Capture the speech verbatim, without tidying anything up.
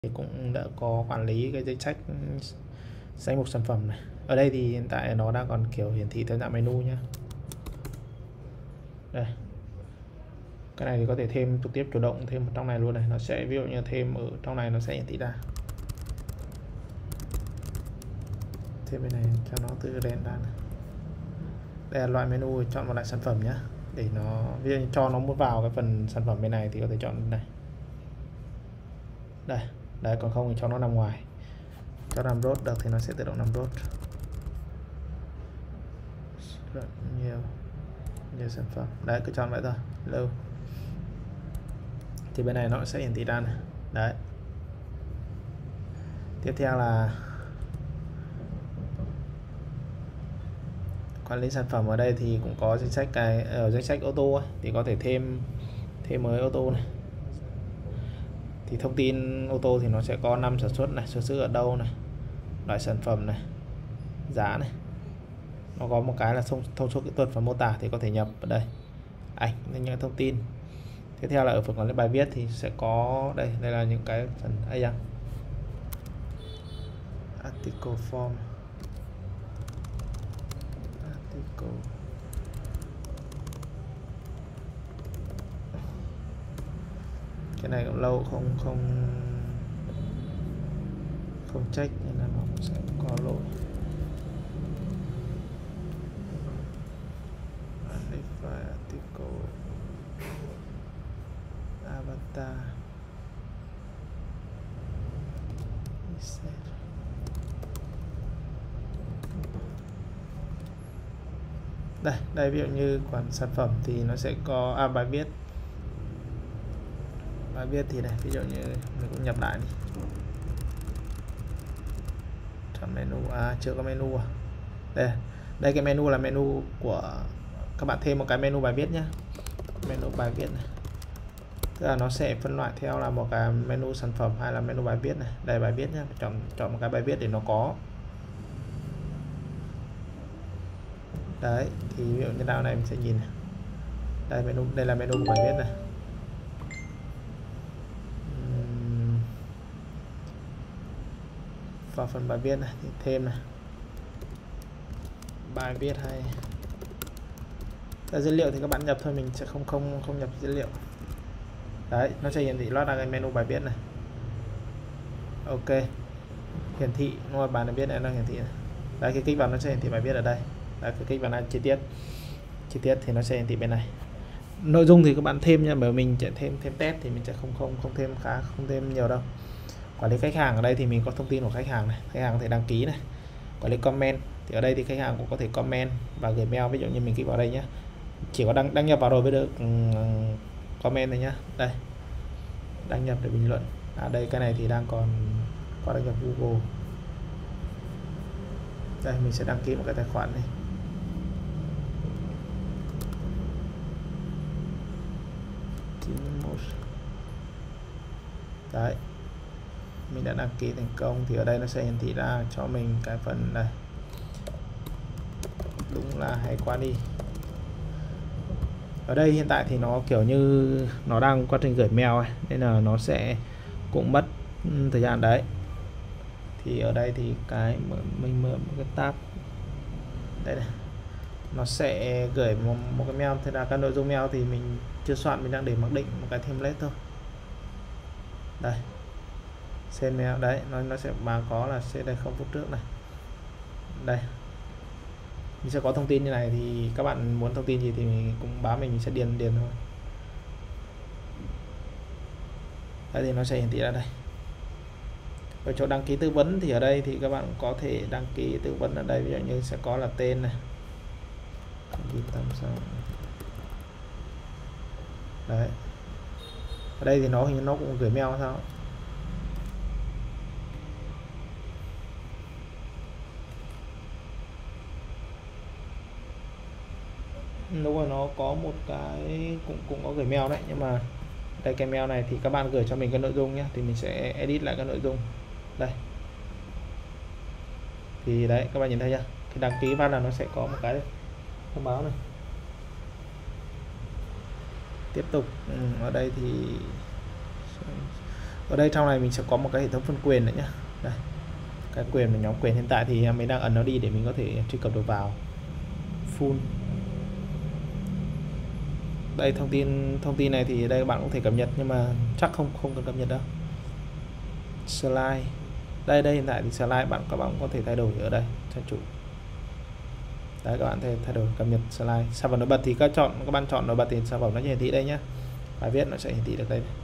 thì cũng đã có quản lý cái danh sách danh mục sản phẩm này. Ở đây thì hiện tại nó đang còn kiểu hiển thị theo dạng menu nhé. Đây, cái này thì có thể thêm trực tiếp chủ động thêm trong này luôn này, nó sẽ ví dụ như thêm ở trong này nó sẽ hiển thị ra. Thêm bên này cho nó tự đèn ra này. Đây là loại menu, chọn một loại sản phẩm nhé, để nó ví dụ như cho nó muốn vào cái phần sản phẩm bên này thì có thể chọn bên này. Đây, đấy, còn không thì cho nó nằm ngoài, cho nằm rốt được thì nó sẽ tự động nằm rốt. Rất nhiều nhiều sản phẩm đấy, cứ chọn vậy thôi. Lâu thì bên này nó sẽ hiển thị ra này. Đấy, tiếp theo là quản lý sản phẩm. Ở đây thì cũng có danh sách, cái ở danh sách ô tô ấy, thì có thể thêm thêm mới ô tô này. Thì thông tin ô tô thì nó sẽ có năm sản xuất này, xuất xứ ở đâu này, loại sản phẩm này, giá này. Nó có một cái là thông, thông số kỹ thuật và mô tả thì có thể nhập ở đây, ảnh, những thông tin. Tiếp theo là ở phần quản lý bài viết thì sẽ có đây, đây là những cái phần ấy à, article form, article. Cái này cũng lâu không không không check nên là nó sẽ có lỗi. Article, avatar, đây đây ví dụ như quản sản phẩm thì nó sẽ có à, bài viết bài viết thì này, ví dụ như mình cũng nhập lại đi. Chọn menu, à chưa có menu à. Đây, đây cái menu là menu của các bạn, thêm một cái menu bài viết nhé, menu bài viết này. Tức là nó sẽ phân loại theo là một cái menu sản phẩm hay là menu bài viết này. Đây bài viết nhé, chọn chọn một cái bài viết để nó có. Đấy, thì ví dụ như nào này mình sẽ nhìn này. Đây menu, đây là menu của bài viết này. Uhm. Vào phần bài viết này thì thêm này, bài viết hay dữ liệu thì các bạn nhập thôi, mình sẽ không không không nhập dữ liệu. Đấy, nó sẽ hiển thị loát ra cái menu bài viết này. Ok, hiển thị ngoài bài viết này nó hiển thị này. Đấy, cái kích vào nó sẽ hiển thị bài viết ở đây. Đấy, cái kích vào là chi tiết chi tiết thì nó sẽ hiển thị bên này. Nội dung thì các bạn thêm nha, bởi mình sẽ thêm thêm test thì mình sẽ không không không thêm khá không thêm nhiều đâu. Quản lý khách hàng, ở đây thì mình có thông tin của khách hàng này, khách hàng có thể đăng ký này. Quản lý comment thì ở đây thì khách hàng cũng có thể comment và gửi mail, ví dụ như mình kích vào đây nhé, chỉ có đăng đăng nhập vào rồi mới được um, comment này nhá. Đây, đăng nhập để bình luận. À đây, cái này thì đang còn có đăng nhập Google. Đây, mình sẽ đăng ký một cái tài khoản này. Đấy, mình đã đăng ký thành công thì ở đây nó sẽ hiển thị ra cho mình cái phần này. Đúng là hay quá đi. Ở đây hiện tại thì nó kiểu như nó đang quá trình gửi mail ấy, nên là nó sẽ cũng mất thời gian đấy. Thì ở đây thì cái mình mở một cái tab đây này, nó sẽ gửi một, một cái mail. Thế là các nội dung mail thì mình chưa soạn, mình đang để mặc định một cái template thôi. Đây, send mail đấy, nó nó sẽ mà có là sẽ đây không phút trước này. Đây, mình sẽ có thông tin như này, thì các bạn muốn thông tin gì thì mình cũng báo mình, mình sẽ điền điền thôi. Đây thì nó sẽ hiển thị ra đây. Ở chỗ đăng ký tư vấn thì ở đây thì các bạn có thể đăng ký tư vấn ở đây, ví dụ như sẽ có là tên này. Đấy, ở đây thì nó hình như nó cũng gửi mail sao. Đúng rồi, nó có một cái cũng cũng có gửi mail đấy, nhưng mà đây cái mail này thì các bạn gửi cho mình cái nội dung nhé, thì mình sẽ edit lại cái nội dung đây. Thì đấy, các bạn nhìn thấy chưa, cái đăng ký vào là nó sẽ có một cái thông báo này. Tiếp tục ở đây thì Ở đây trong này mình sẽ có một cái hệ thống phân quyền nữa nhé. Đây, cái quyền mà nhóm quyền hiện tại thì mình đang ấn nó đi để mình có thể truy cập được vào full. Đây thông tin thông tin này thì đây các bạn cũng thể cập nhật, nhưng mà chắc không không cần cập nhật đâu. Slide đây đây hiện tại thì slide bạn các bạn có thể thay đổi ở đây trang chủ. Đấy, các bạn thể thay đổi cập nhật slide. Sản phẩm nổi bật thì các chọn các bạn chọn nổi bật thì sản phẩm nó hiển thị đây nhé, bài viết nó sẽ hiển thị được đây.